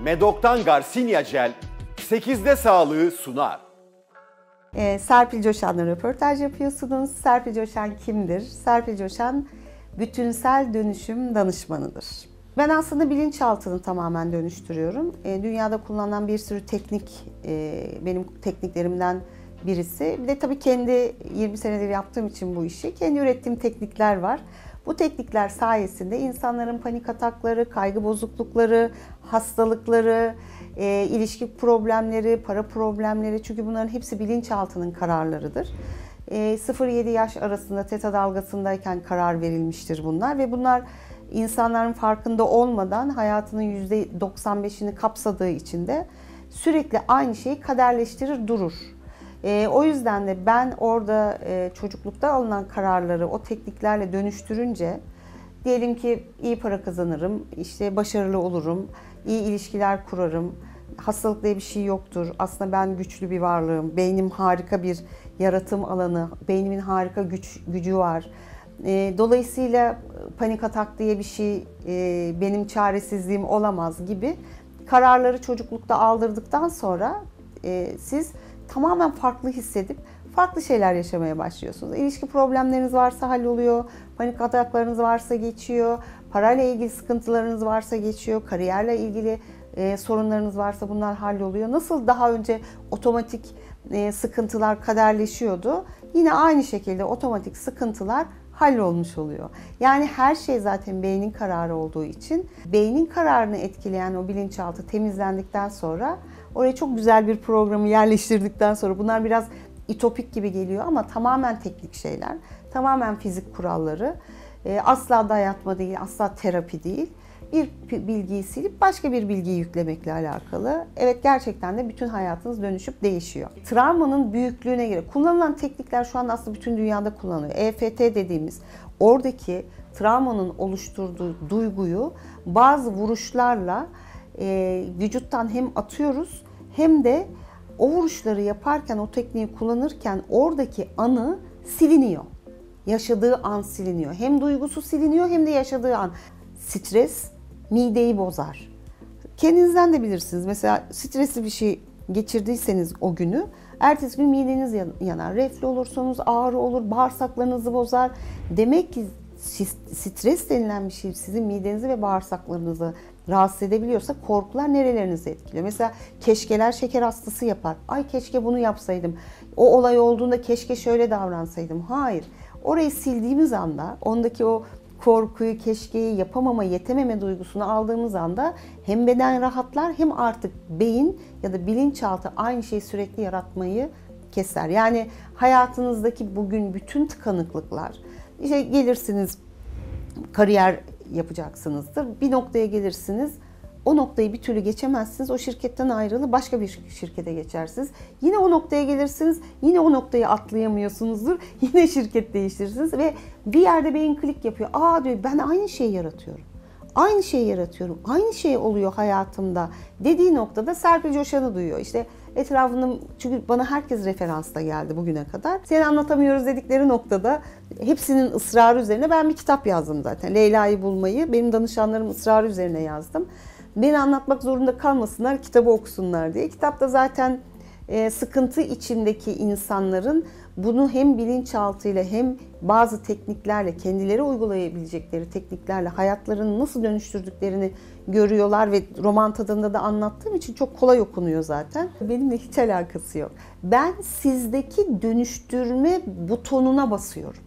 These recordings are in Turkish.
Medok'tan Garcinia Gel 8'de sağlığı sunar. Serpil Coşan'la röportaj yapıyorsunuz. Serpil Coşan kimdir? Serpil Coşan bütünsel dönüşüm danışmanıdır. Ben aslında bilinçaltını tamamen dönüştürüyorum. Dünyada kullanılan bir sürü teknik, benim tekniklerimden birisi. Bir de tabii kendi 20 senedir yaptığım için bu işi, kendi ürettiğim teknikler var. Bu teknikler sayesinde insanların panik atakları, kaygı bozuklukları, hastalıkları, ilişki problemleri, para problemleri, çünkü bunların hepsi bilinçaltının kararlarıdır. 0-7 yaş arasında teta dalgasındayken karar verilmiştir bunlar ve bunlar insanların farkında olmadan hayatının %95'ini kapsadığı için de sürekli aynı şeyi kaderleştirir durur. O yüzden de ben orada çocuklukta alınan kararları o tekniklerle dönüştürünce, diyelim ki iyi para kazanırım, işte başarılı olurum, iyi ilişkiler kurarım, hastalık diye bir şey yoktur, aslında ben güçlü bir varlığım, beynim harika bir yaratım alanı, beynimin harika gücü var. Dolayısıyla panik atak diye bir şey benim çaresizliğim olamaz gibi kararları çocuklukta aldırdıktan sonra siz tamamen farklı hissedip farklı şeyler yaşamaya başlıyorsunuz. İlişki problemleriniz varsa halloluyor, panik ataklarınız varsa geçiyor, parayla ilgili sıkıntılarınız varsa geçiyor, kariyerle ilgili sorunlarınız varsa bunlar halloluyor. Nasıl daha önce otomatik sıkıntılar kaderleşiyordu, yine aynı şekilde otomatik sıkıntılar hallolmuş oluyor. Yani her şey zaten beynin kararı olduğu için beynin kararını etkileyen o bilinçaltı temizlendikten sonra, oraya çok güzel bir programı yerleştirdikten sonra, bunlar biraz ütopik gibi geliyor ama tamamen teknik şeyler, tamamen fizik kuralları, asla dayatma değil, asla terapi değil. Bir bilgiyi silip başka bir bilgiyi yüklemekle alakalı. Evet, gerçekten de bütün hayatınız dönüşüp değişiyor. Travmanın büyüklüğüne göre kullanılan teknikler şu an aslında bütün dünyada kullanılıyor. EFT dediğimiz, oradaki travmanın oluşturduğu duyguyu bazı vuruşlarla vücuttan hem atıyoruz hem de o vuruşları yaparken, o tekniği kullanırken oradaki anı siliniyor. Yaşadığı an siliniyor. Hem duygusu siliniyor hem de yaşadığı an. Stres mideyi bozar. Kendinizden de bilirsiniz. Mesela stresli bir şey geçirdiyseniz o günü, ertesi gün mideniz yanar. Reflü olursanız ağrı olur, bağırsaklarınızı bozar. Demek ki stres denilen bir şey sizin midenizi ve bağırsaklarınızı rahatsız edebiliyorsa, korkular nerelerinizi etkiliyor? Mesela keşkeler şeker hastası yapar. Ay, keşke bunu yapsaydım. O olay olduğunda keşke şöyle davransaydım. Hayır. Orayı sildiğimiz anda, ondaki o korkuyu, keşkeyi, yapamama, yetememe duygusunu aldığımız anda hem beden rahatlar hem artık beyin ya da bilinçaltı aynı şeyi sürekli yaratmayı keser. Yani hayatınızdaki bugün bütün tıkanıklıklar, işte gelirsiniz kariyer yapacaksınızdır, bir noktaya gelirsiniz, o noktayı bir türlü geçemezsiniz, o şirketten ayrılıp başka bir şirkete geçersiniz. Yine o noktaya gelirsiniz, yine o noktayı atlayamıyorsunuzdur, yine şirket değiştirirsiniz ve bir yerde beyin klik yapıyor. Aa diyor, ben aynı şeyi yaratıyorum. Aynı şeyi yaratıyorum, aynı şey oluyor hayatımda dediği noktada Serpil Coşan'ı duyuyor. İşte etrafında, çünkü bana herkes referansla geldi bugüne kadar. Seni anlatamıyoruz dedikleri noktada hepsinin ısrarı üzerine ben bir kitap yazdım zaten. Leyla'yı bulmayı benim danışanlarım ısrarı üzerine yazdım. Beni anlatmak zorunda kalmasınlar, kitabı okusunlar diye. Kitapta zaten sıkıntı içindeki insanların bunu hem bilinçaltıyla hem bazı tekniklerle, kendileri uygulayabilecekleri tekniklerle hayatlarını nasıl dönüştürdüklerini görüyorlar ve roman tadında da anlattığım için çok kolay okunuyor zaten. Benimle hiç alakası yok. Ben sizdeki dönüştürme butonuna basıyorum.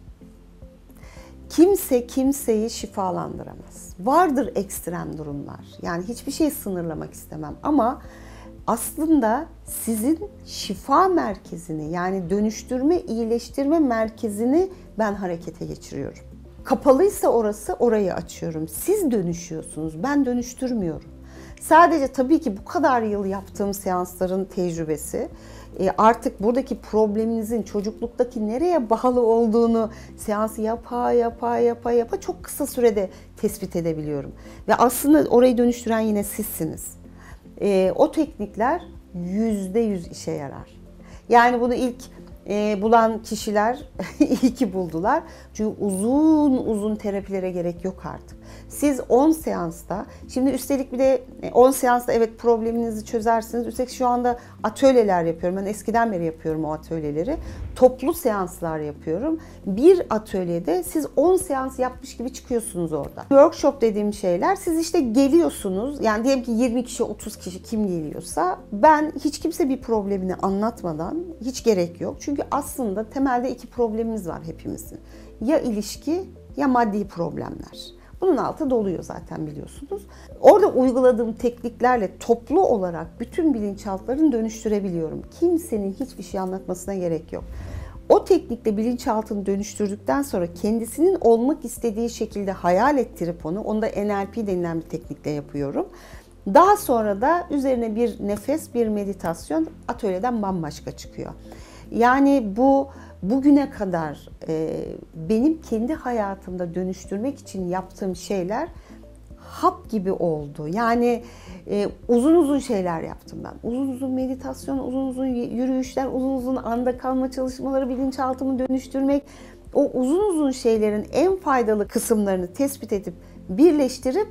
Kimse kimseyi şifalandıramaz. Vardır ekstrem durumlar. Yani hiçbir şey sınırlamak istemem ama aslında sizin şifa merkezini, yani dönüştürme, iyileştirme merkezini ben harekete geçiriyorum. Kapalıysa orası, orayı açıyorum. Siz dönüşüyorsunuz, ben dönüştürmüyorum. Sadece tabii ki bu kadar yıl yaptığım seansların tecrübesi, artık buradaki probleminizin çocukluktaki nereye bağlı olduğunu seansı yapa çok kısa sürede tespit edebiliyorum. Ve aslında orayı dönüştüren yine sizsiniz. O teknikler %100 işe yarar. Yani bunu ilk bulan kişiler iyi ki buldular. Çünkü uzun uzun terapilere gerek yok artık. Siz 10 seansta, şimdi üstelik bir de 10 seansta evet probleminizi çözersiniz. Üstelik şu anda atölyeler yapıyorum. Ben eskiden beri yapıyorum o atölyeleri. Toplu seanslar yapıyorum. Bir atölyede siz 10 seans yapmış gibi çıkıyorsunuz orada. Workshop dediğim şeyler, siz işte geliyorsunuz. Yani diyelim ki 20 kişi, 30 kişi kim geliyorsa, ben hiç kimse bir problemini anlatmadan, hiç gerek yok. Çünkü aslında temelde iki problemimiz var hepimizin. Ya ilişki ya maddi problemler. Bunun altı doluyor zaten, biliyorsunuz. Orada uyguladığım tekniklerle toplu olarak bütün bilinçaltlarını dönüştürebiliyorum. Kimsenin hiçbir şey anlatmasına gerek yok. O teknikle bilinçaltını dönüştürdükten sonra kendisinin olmak istediği şekilde hayal ettirip onda NLP denilen bir teknikle yapıyorum. Daha sonra da üzerine bir nefes, bir meditasyon, atölyeden bambaşka çıkıyor. Yani bugüne kadar benim kendi hayatımda dönüştürmek için yaptığım şeyler hap gibi oldu. Yani uzun uzun şeyler yaptım ben. Uzun uzun meditasyon, uzun uzun yürüyüşler, uzun uzun anda kalma çalışmaları, bilinçaltımı dönüştürmek. O uzun uzun şeylerin en faydalı kısımlarını tespit edip birleştirip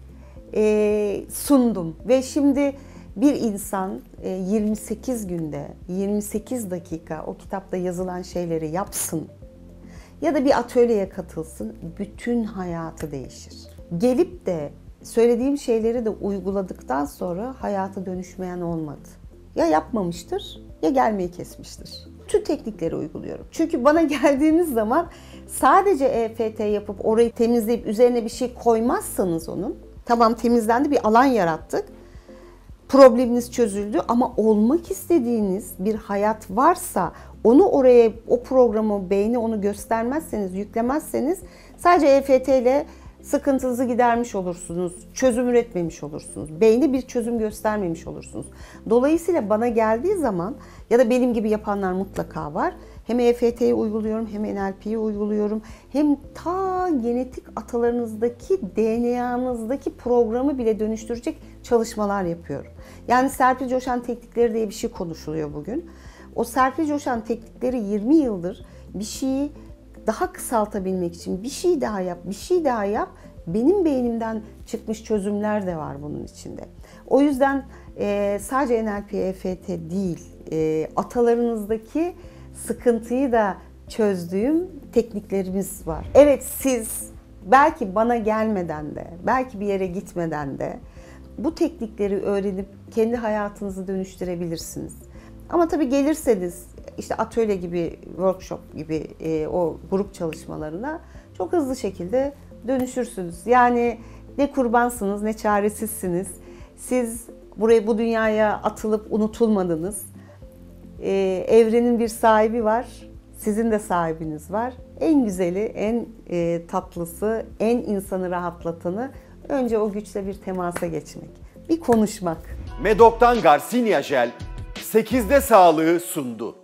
sundum. Ve şimdi bir insan 28 günde, 28 dakika o kitapta yazılan şeyleri yapsın ya da bir atölyeye katılsın, bütün hayatı değişir. Gelip de söylediğim şeyleri de uyguladıktan sonra hayata dönüşmeyen olmadı. Ya yapmamıştır ya gelmeyi kesmiştir. Tüm teknikleri uyguluyorum. Çünkü bana geldiğiniz zaman sadece EFT yapıp orayı temizleyip üzerine bir şey koymazsanız onun, tamam temizlendi, bir alan yarattık. Probleminiz çözüldü ama olmak istediğiniz bir hayat varsa onu oraya, o programı, beyni onu göstermezseniz, yüklemezseniz sadece EFT ile sıkıntınızı gidermiş olursunuz, çözüm üretmemiş olursunuz, beyni bir çözüm göstermemiş olursunuz. Dolayısıyla bana geldiği zaman, ya da benim gibi yapanlar mutlaka var, hem EFT'yi uyguluyorum, hem NLP'yi uyguluyorum, hem ta genetik atalarınızdaki, DNA'nızdaki programı bile dönüştürecek çalışmalar yapıyorum. Yani Serpil Coşan teknikleri diye bir şey konuşuluyor bugün. O Serpil Coşan teknikleri 20 yıldır bir şeyi daha kısaltabilmek için bir şey daha yap, bir şey daha yap. Benim beynimden çıkmış çözümler de var bunun içinde. O yüzden sadece NLP, EFT değil, atalarınızdaki sıkıntıyı da çözdüğüm tekniklerimiz var. Evet, siz belki bana gelmeden de, belki bir yere gitmeden de bu teknikleri öğrenip kendi hayatınızı dönüştürebilirsiniz. Ama tabii gelirseniz işte atölye gibi, workshop gibi o grup çalışmalarına çok hızlı şekilde dönüşürsünüz. Yani ne kurbansınız ne çaresizsiniz. Siz bu dünyaya atılıp unutulmadınız. Evrenin bir sahibi var, sizin de sahibiniz var. En güzeli, en tatlısı, en insanı rahatlatanı önce o güçle bir temasa geçmek, bir konuşmak. Medok'tan Garcinia Jel 8'de sağlığı sundu.